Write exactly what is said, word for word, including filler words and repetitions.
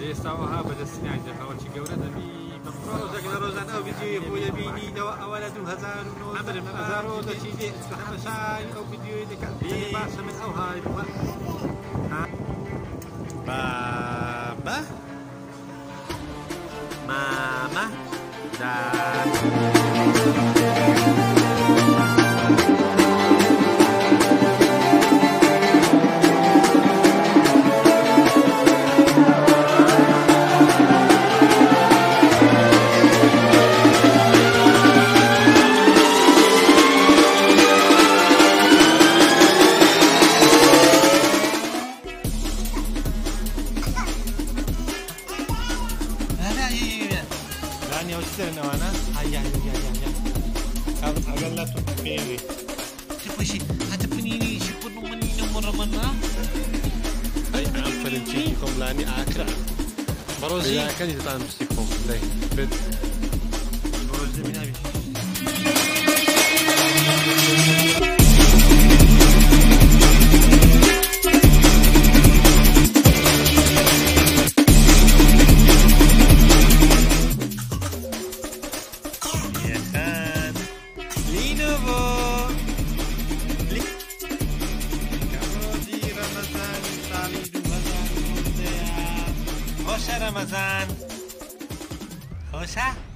ئێستاوەها بەدەستنیان خەڵکی گەورە دەبی ڕۆژێک لە ڕۆژانە ئەو ڤیدیۆی خۆی دەبینیەوە ئەوە لە دوو هەزار و نۆ دەچی هەمەشای ئەو ڤیدیۆی دەکات باشە من ئەو های بابا ماما يعني وشترنا وانا هيا هيا هيا هيا اقل لا تفكيني شوفوا شي هتفنيني شوفوا مني مرة مرة اي عم فلنشيكم لاني اكرا بروزي لا كان يتعلم بسيكم لي بد بروزي من ابي Hoşça Ramazan. Hoşça.